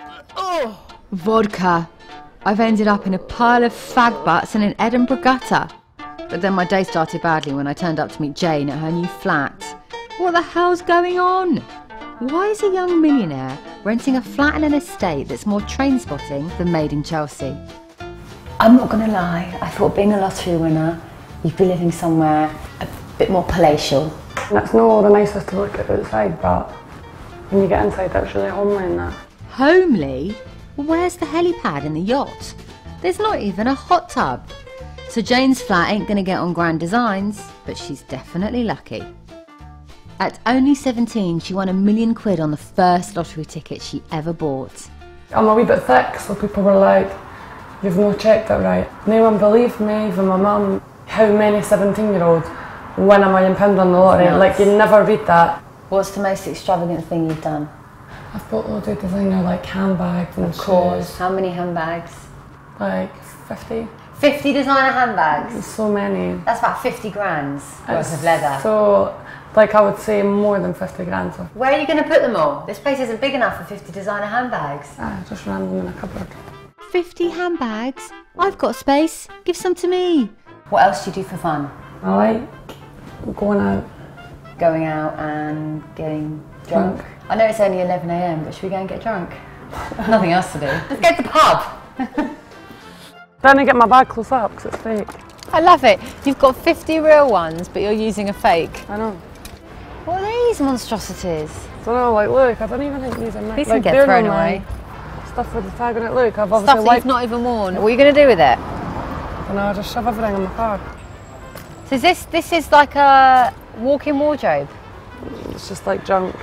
Oh! Vodka. I've ended up in a pile of fag butts in an Edinburgh gutter. But then my day started badly when I turned up to meet Jane at her new flat. What the hell's going on? Why is a young millionaire renting a flat in an estate that's more train spotting than Made in Chelsea? I'm not gonna lie, I thought being a lottery winner, you'd be living somewhere a bit more palatial. It's not the nicest to look at outside, but when you get inside, it's really homely and that. Homely? Well, where's the helipad in the yacht? There's not even a hot tub. So Jane's flat ain't gonna get on grand designs, but she's definitely lucky. At only 17, she won £1 million on the first lottery ticket she ever bought. I'm a wee bit thick, so people were like, "You've not checked it right." No one believed me, even my mum, how many 17-year-olds win £1 million on the lottery. Like, you never read that. What's the most extravagant thing you've done? I've bought loads of designer, like, handbags and Of course. shoes. How many handbags? Like 50. 50 designer handbags? So many. That's about 50 grand worth of leather. So, like, I would say more than 50 grand. So. Where are you going to put them all? This place isn't big enough for 50 designer handbags. I just ran them in a cupboard. 50 handbags? I've got space. Give some to me. What else do you do for fun? I like going out. Going out and getting drunk. I know it's only 11 AM, but should we go and get drunk? Nothing else to do. Let's go to the pub. Then I get my bag close up because it's fake. I love it. You've got 50 real ones, but you're using a fake. I know. What are these monstrosities? I don't know, like, look, I don't even think these are mine. These like, can get thrown away. Stuff with the tag on it, look, I've obviously Stuff that you've not even worn. What are you going to do with it? I know, I just shove everything in my car. So this is like a walk-in wardrobe? It's just like junk.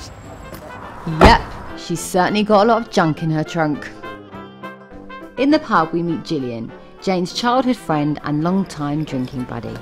Yep, she's certainly got a lot of junk in her trunk. In the pub we meet Gillian, Jane's childhood friend and long-time drinking buddy.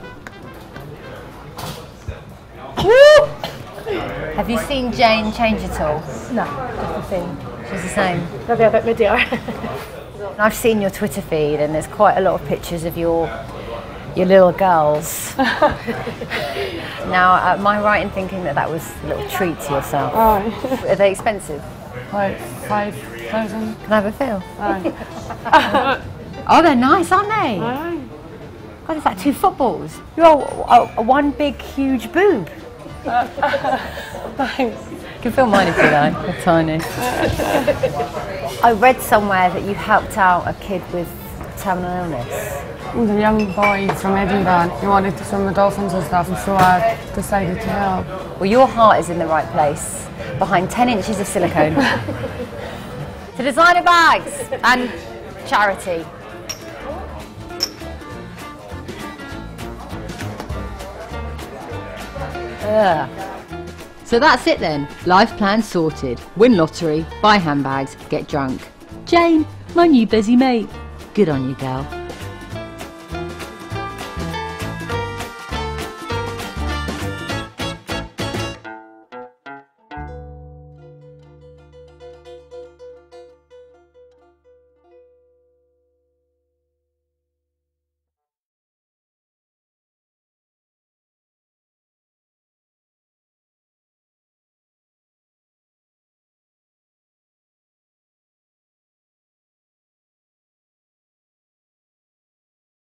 Woo! Have you seen Jane change at all? No, just the same. She's the same. Maybe a bit moodier. I've seen your Twitter feed and there's quite a lot of pictures of your little girls. Now, am I right in thinking that was a little treat to yourself? Aye. Are they expensive? Like 5,000. Can I have a feel? Aye. Oh, they're nice, aren't they? Aye. God, it's like 2 footballs. You're one big, huge boob. Thanks. You can feel mine if you like, they're tiny. I read somewhere that you helped out a kid with terminal illness. The young boy from Edinburgh, he wanted to swim with dolphins and stuff, and so I decided to help. Well, your heart is in the right place, behind 10 inches of silicone. To designer bags and charity. Ugh. So that's it then. Life plan sorted. Win lottery, buy handbags, get drunk. Jane, my new busy mate. Good on you, girl.